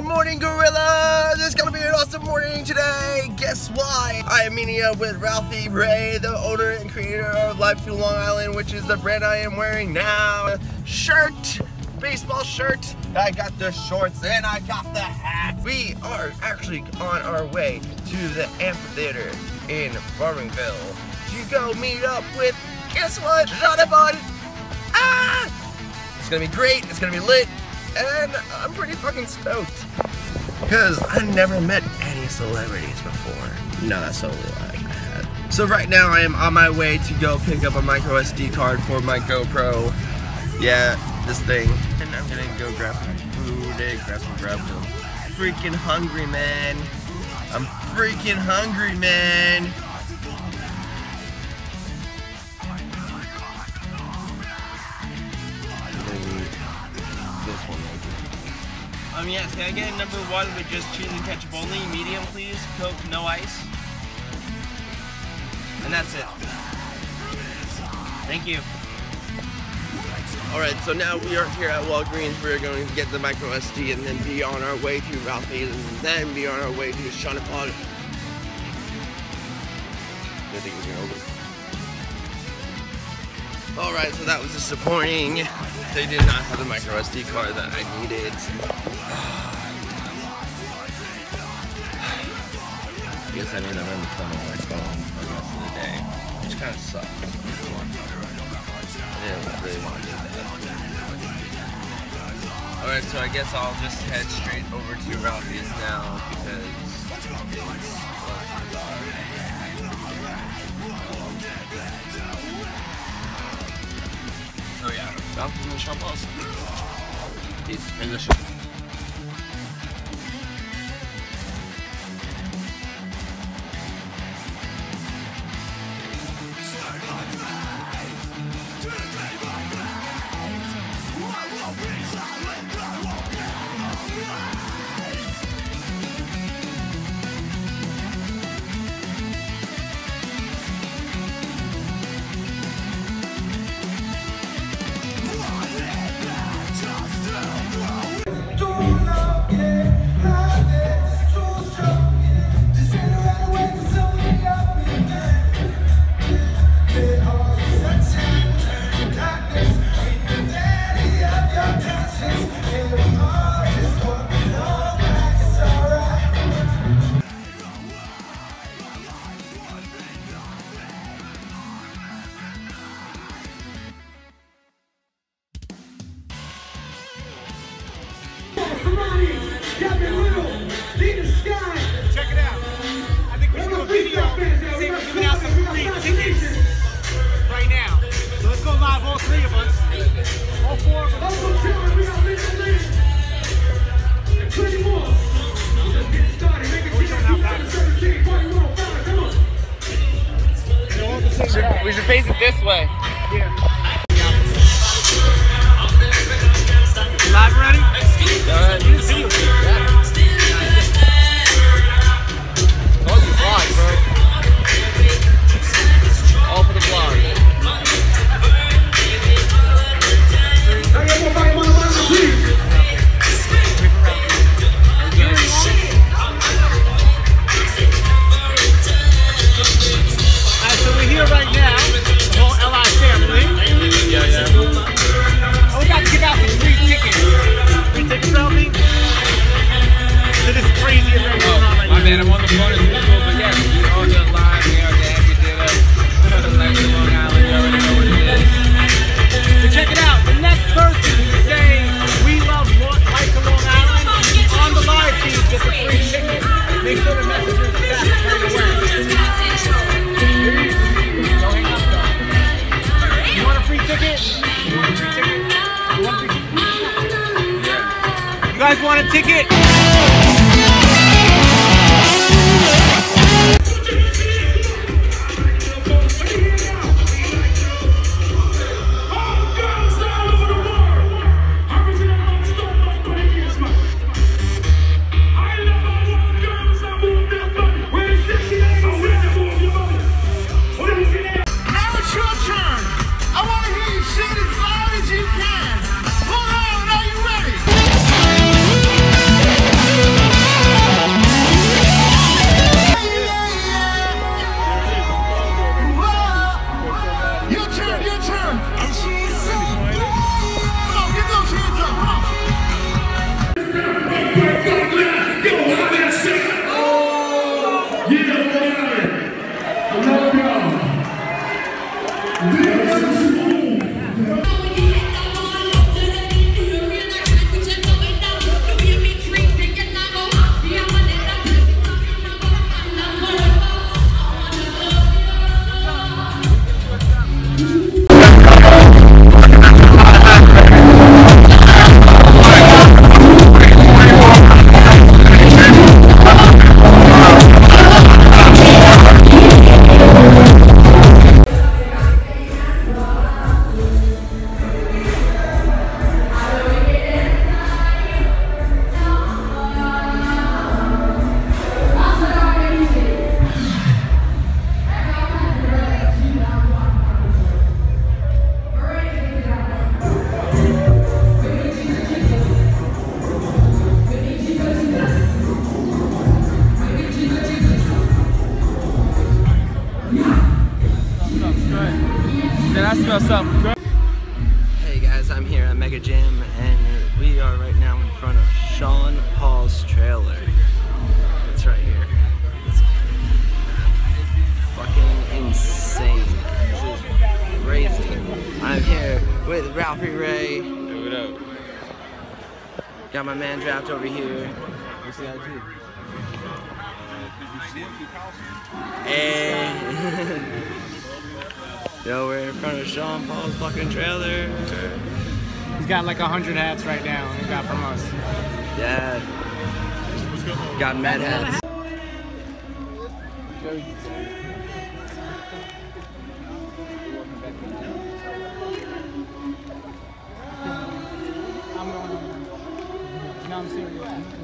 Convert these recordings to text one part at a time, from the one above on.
morning, Gorilla! This is gonna be an awesome morning today! Guess why? I am meeting up with Ralphie Ray, the owner and creator of Live Fuel Long Island, which is the brand I am wearing now. Shirt! Baseball shirt. I got the shorts and I got the hat. We are actually on our way to the amphitheater in Farmingville to go meet up with, guess what? Jonathan! Ah! It's gonna be great, it's gonna be lit, and I'm pretty fucking stoked. Because I never met any celebrities before. No, that's totally a lie. I had. So right now I am on my way to go pick up a micro SD card for my GoPro. Yeah, this thing. And I'm gonna go grab some food, grab some grub. I'm freaking hungry, man. I'm freaking hungry, man. Yes, can I get a number one with just cheese and ketchup only? Medium, please. Coke, no ice. And that's it. Thank you. Alright, so now we are here at Walgreens. We're going to get the micro SD and then be on our way to Ralphie and then be on our way to Shauna Pod. Alright, so that was disappointing. They did not have the micro SD card that I needed. I guess I need to run the phone on my phone for the rest of the day, which kind of sucks. I didn't really want to do that. Alright, so I guess I'll just head straight over to Ralphie's now because it's oh yeah, Ralphie's in the shop also. He's in the shop. Check it out. I think we should do a video saying we're giving out some free tickets right now. So let's go live, all three of us. All four of us. We should face it this way. Yeah. Live ready? All for the vlog. So we're here right now, the whole LI family. Yeah. We're about to give out some free tickets. Free tickets, Ralphie? To this crazy event going on right now. My man, I'm on the phone as usual, but yes, we all get live here at the amphitheater. Live Fuel Long Island, you already know what it is. So check it out, the next person to say we love Live Fuel Long Island on the live feed gets a free ticket. Make sure the message is back right away. Don't hang up though. You want a free ticket? You want a free ticket? You want a free ticket? You guys want a ticket? Now it's your turn. I want to hear you sing as loud as you can. Hold on, are you ready? or something. Hey guys, I'm here at Mega Jam, and we are right now in front of Sean Paul's trailer. It's right here. It's fucking insane. This is crazy. I'm here with Ralphie Ray. What up? Got my man Draft over here. What's the IG? And yo, we're in front of Sean Paul's fucking trailer. He's got like 100 hats right now. He got from us. Yeah. Got mad hats. I'm serious.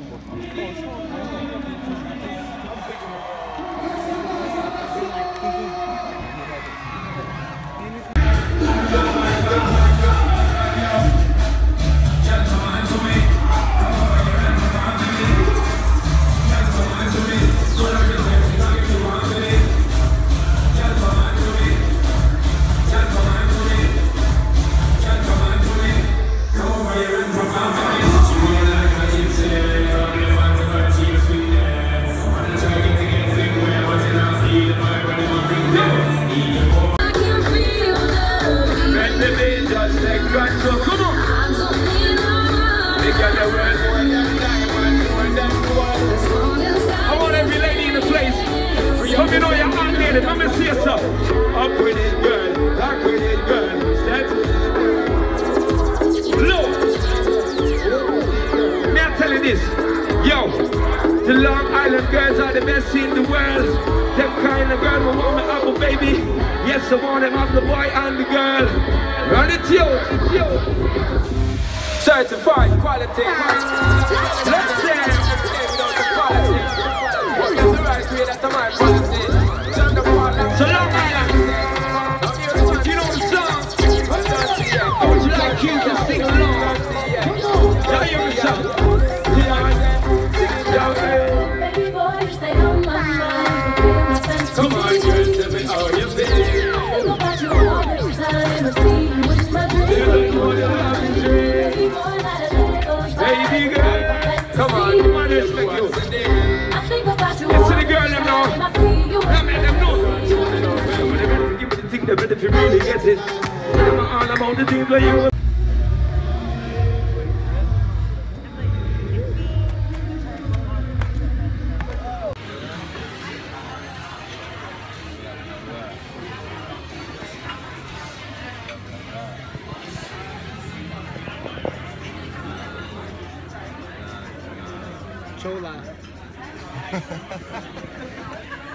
I want every lady in the place. Come you know you're hot lady. Come and see yourself. Up with it, girl. Rock with it, girl. That's low. Me I'm telling this. Yo, the Long Island girls are the best in the world. Them kind of girls will want me up, baby. Yes, I want them up, the boy and the girl. Run it, yo. Certified quality. Let's dance. So Long Island, you know the song. Would you like you to sing along? Now hear the song. Come on, girl, tell me how you feel. Baby girl, come on, respect you. Yes, to the girl, them now. Them know. Give me the thing, them if you really get it. I'm all about the things that you. Chola.